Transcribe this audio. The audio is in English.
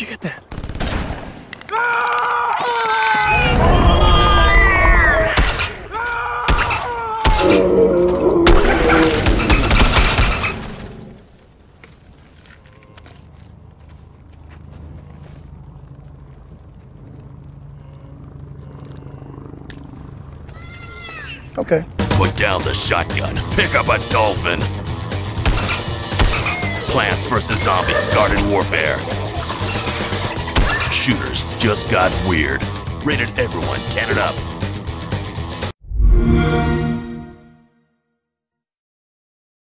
you get that? Okay. Put down the shotgun. Pick up a dolphin. Plants versus zombies. Garden warfare. Shooters just got weird. Rated everyone 10 and up.